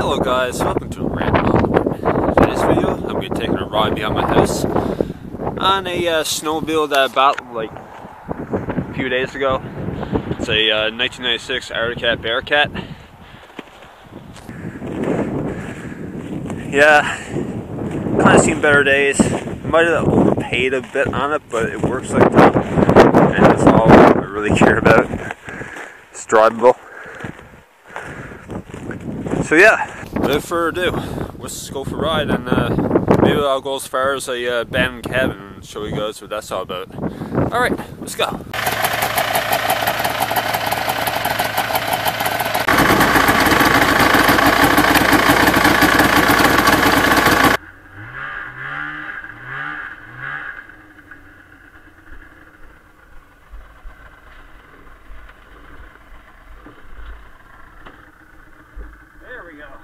Hello guys, welcome to Random Element. In today's video, I'm going to be taking a ride behind my house on a snowmobile that I bought like a few days ago. It's a 1996 Arctic Bearcat. Yeah, kind of seen better days. Might have overpaid a bit on it, but it works like that, and that's all I really care about. It's drivable. So yeah, without further ado, let's go for a ride, and maybe I'll go as far as a abandoned cabin and show you guys what that's all about. Alright, let's go. There we go.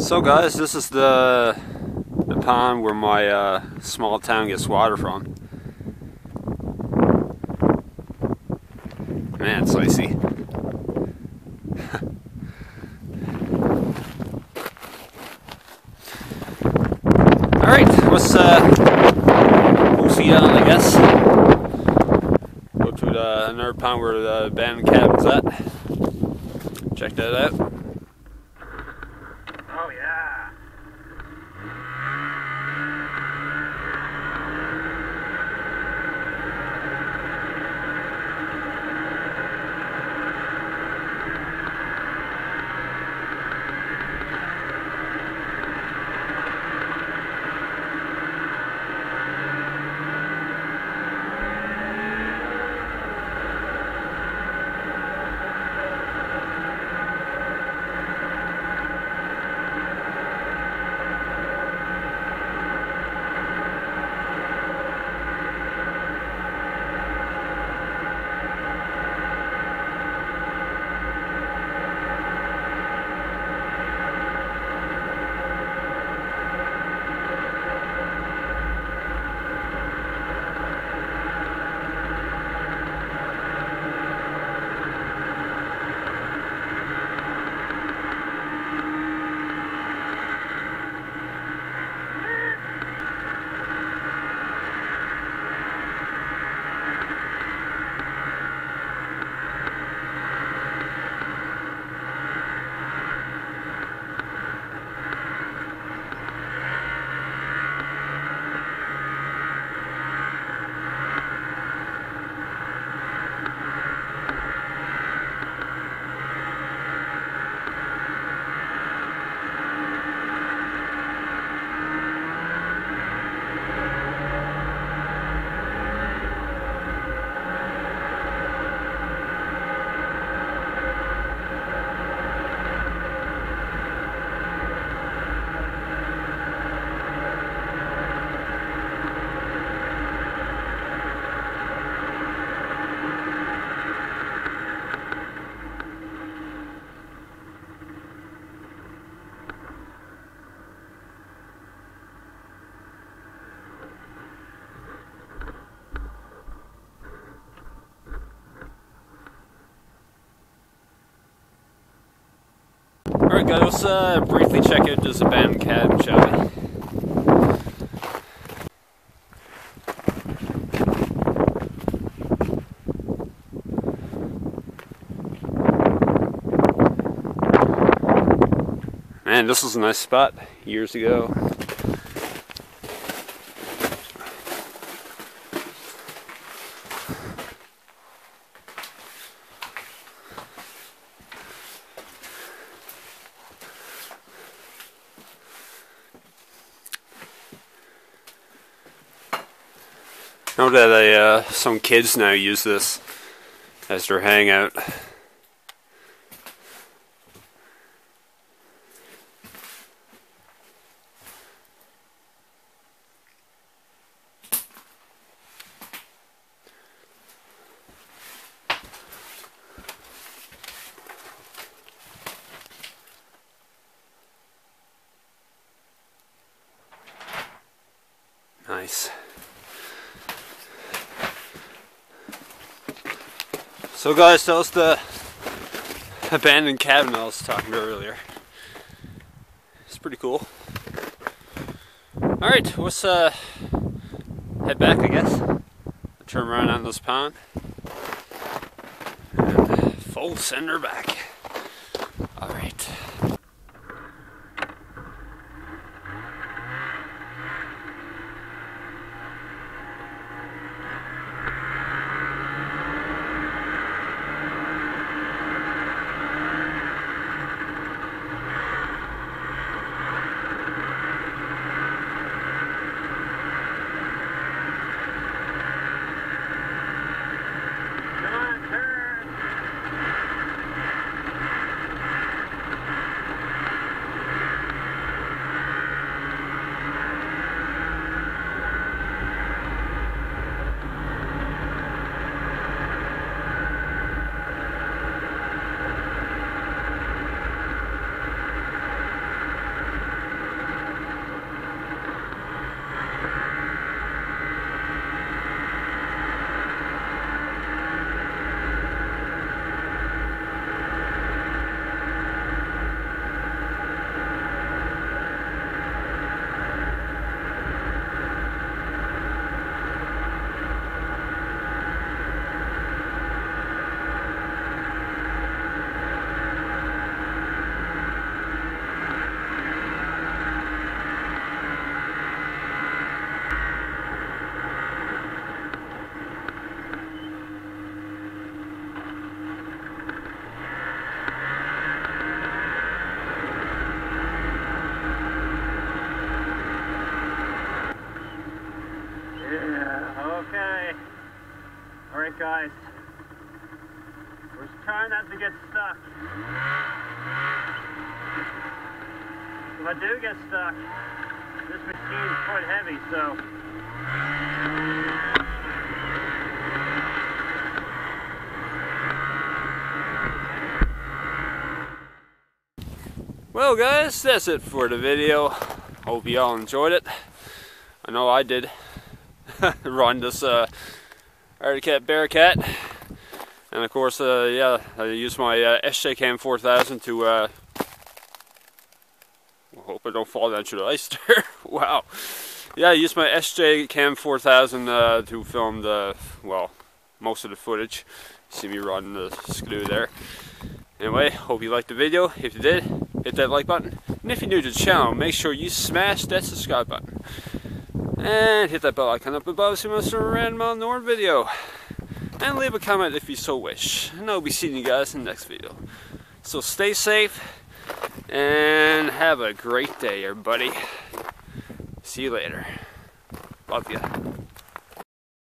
So guys, this is the pond where my small town gets water from. Man, it's icy. Alright, let's see on, I guess. Go to another pond where the abandoned cabin's at. Check that out. Oh yeah. Alright guys, let's briefly check out this abandoned cabin, shall we? Man, this was a nice spot years ago. I know that some kids now use this as their hangout. Nice. So guys, that was the abandoned cabin I was talking about earlier. It's pretty cool. Alright, let's head back, I guess. Turn around on this pond. And full sender back. Alright. guys. We're just trying not to get stuck. If I do get stuck, this machine is quite heavy, so well guys, that's it for the video. Hope you all enjoyed it. I know I did. Run this Arctic Cat Bearcat, and of course yeah, I used my SJCAM 4000 to hope I don't fall down through the ice there. Wow. Yeah, I used my SJCAM 4000 to film the, well, most of the footage. You see me running the screw there. Anyway, hope you liked the video. If you did, hit that like button. And if you're new to the channel, make sure you smash that subscribe button. And hit that bell icon up above so you miss a random out north video. And leave a comment if you so wish. And I'll be seeing you guys in the next video. So stay safe. And have a great day, everybody. See you later. Love ya.